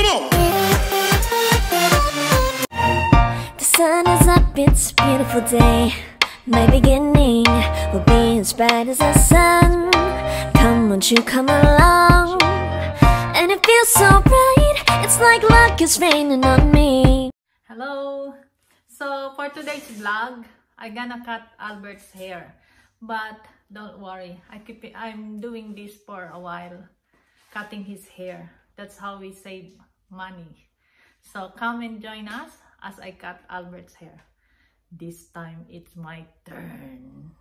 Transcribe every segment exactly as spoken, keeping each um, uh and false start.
The sun is up, it's a beautiful day. My beginning will be as bright as the sun. Come, won't you come along? And it feels so bright, it's like luck is raining on me. Hello! So for today's vlog, I'm gonna cut Albert's hair. But don't worry, I keep it, I'm doing this for a while. Cutting his hair. That's how we save money. So come and join us as I cut Albert's hair. This time it's my turn.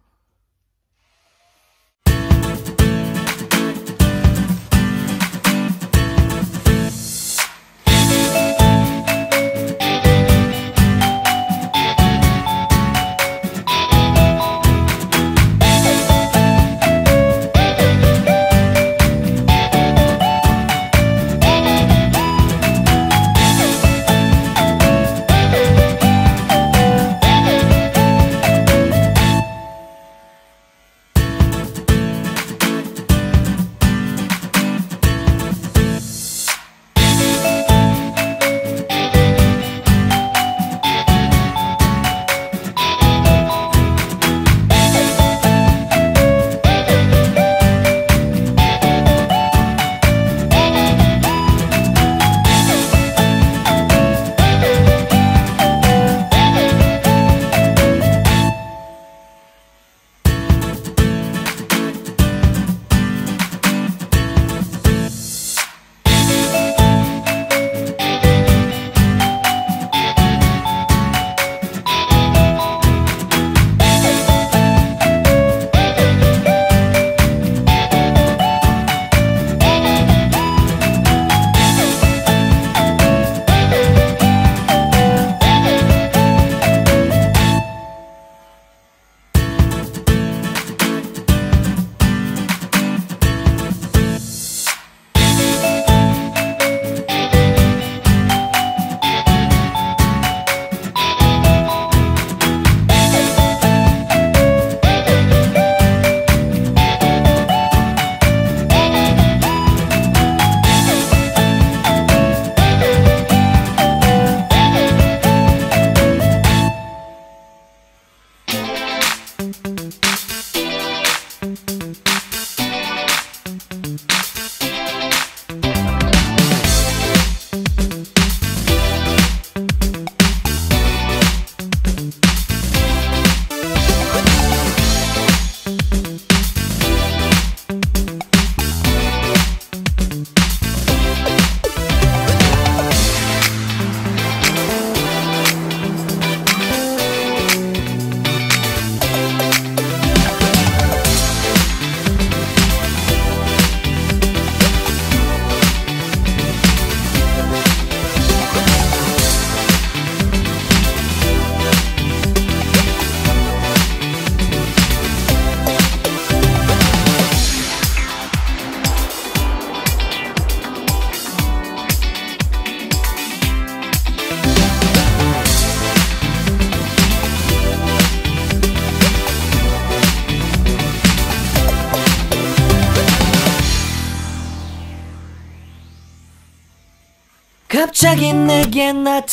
갑자기 내게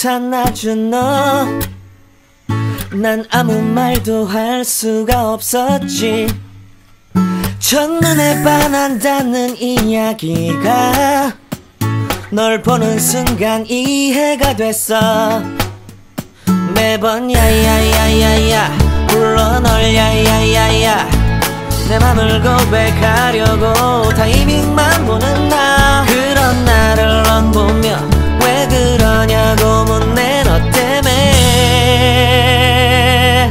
나타나준 너, 난 아무 말도 할 수가 없었지. 첫눈에 반한다는 이야기가 널 보는 순간 이해가 됐어. 매번 야야야야야 불러 널 야야야야, 내 맘을 고백하려고 타이밍만 보는 나. 그런 나를 넌 보며 왜 그러냐고 묻네. 너 때문에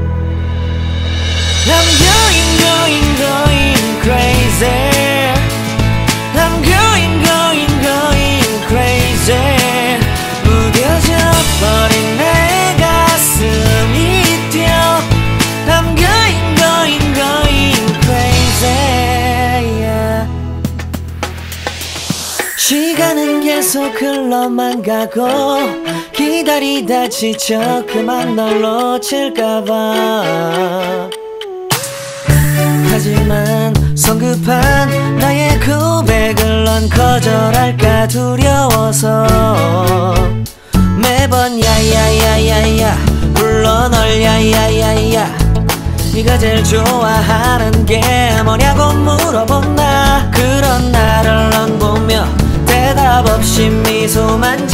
I'm going going going crazy. I'm going going going crazy. 무뎌져 버린 내 가슴이 뛰어. I'm going going going crazy, yeah. 시간은 계속 흘러만 가고 기다리다 지쳐 그만 널 놓칠까봐. 하지만 성급한 나의 고백을 넌 거절할까. 거절할까 두려워서 매번 야야야야야 불러 널 야야야야 네가 제일 좋아하는 게 뭐냐고 물어본 나. 그런 나를 넌 보며 대답 없이 미소만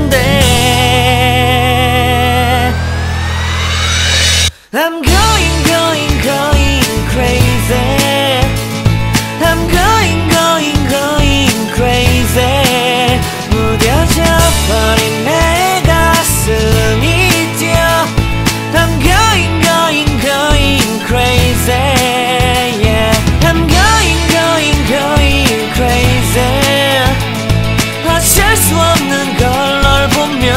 짓는데 I'm going going going crazy I'm going going going crazy 무뎌져 버린 내 가슴이 뛰어 I'm going going going crazy yeah I'm going going going crazy 어쩔 수 없는 걸 널 보면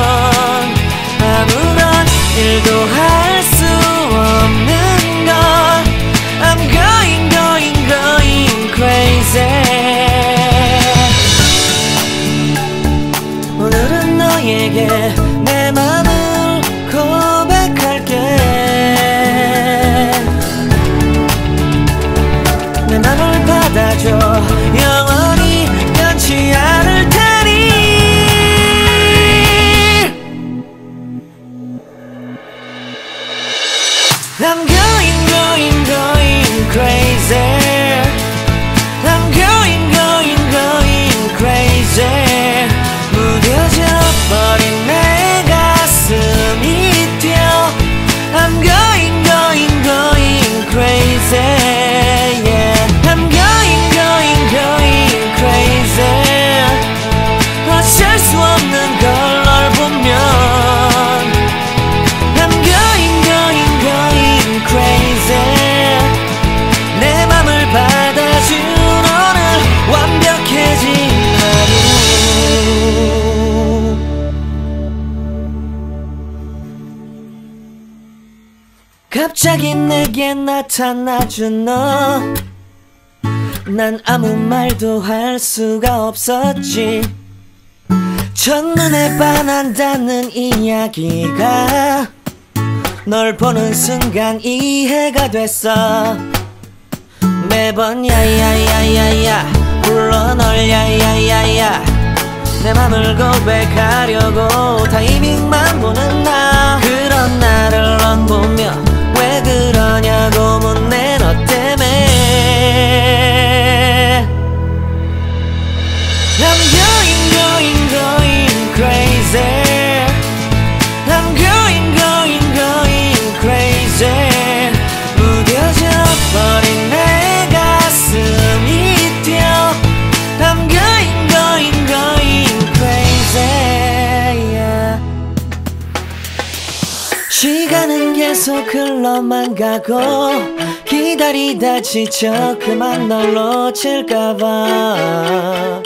아무런 일도 할 수 없는 걸 I'm going going going crazy 오늘은 너에게 내 맘을 고백할게 내 맘을 받아줘 영원히 변치 않을 테니 I'm going going going crazy I'm going going going crazy 무뎌져 버린 내 가슴이 뛰어 I'm going going going crazy yeah I'm going going going crazy 어쩔 수 없는 걸 널 보면 I'm going going going crazy 내 맘을 받아준 오늘 완벽해진 하루 갑자기 내게 나타나준 너 난 아무 말도 할 수가 없었지 첫눈에 반한다는 이야기가 널 보는 순간 이해가 됐어 매번 야야야야야 불러 널 야야야야 내 맘을 고백하려고 타이밍만 보는 나 그런 나를 넌 보며 왜 그러냐고 묻네 너 때문에 I'm going going going crazy I'm going going going crazy 무뎌져 버린 내 가슴이 뛰어 I'm going going going crazy yeah. 시간은 계속 흘러만 가고 기다리다 지쳐 그만 널 놓칠까봐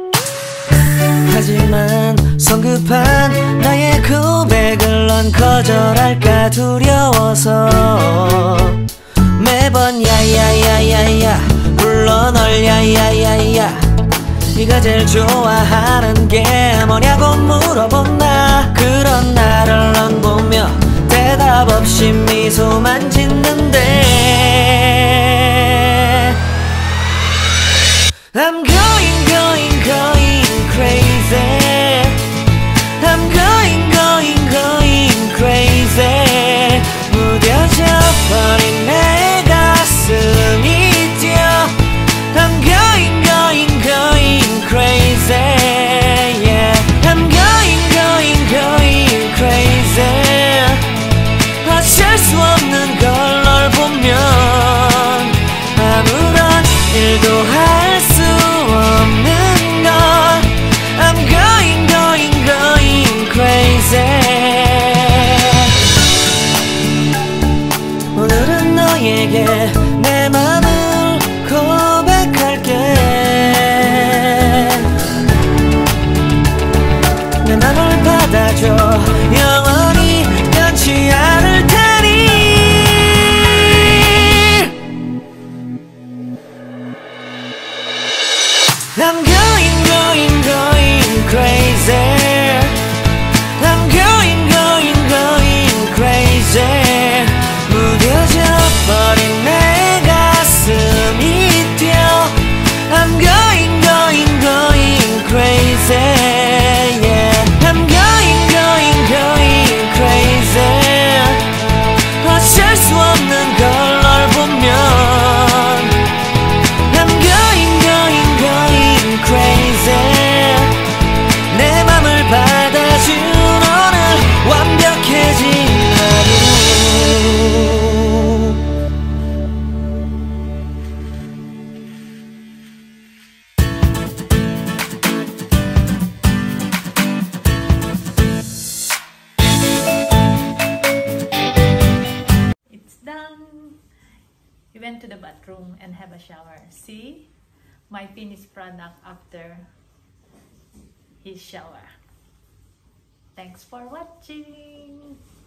하지만 성급한 나의 고백을 넌 거절할까 두려워서 매번 야야야야야 불러 널 야야야야 네가 제일 좋아하는 게 뭐냐고 물어본 나. 그런 나를 넌 보며 대답 없이 미소만 짓는데 I'm going going going crazy I'm going going going crazy 무뎌져 버린 내 가슴이 뛰어 I'm going going going crazy yeah I'm going going going crazy 어쩔 수 없는 걸 널 보면 아무런 일도 할 수 없는 걸 I'm going going going crazy 오늘은 너에게 내 맘을 고백할게 내 맘을 받아줘 영원히 변치 않을 테니 I'm going going going crazy I'm going going going crazy 무뎌져 버린 내 가슴이 뛰어 I'm going going going crazy to the bathroom and have a shower. See my finished product after his shower. Thanks for watching.